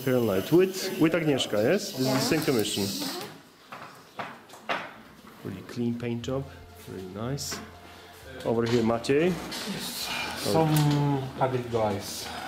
here on light with Agnieszka, yes? This is the same commission. Really clean paint job, really nice. Over here, Maciej. Some added guys.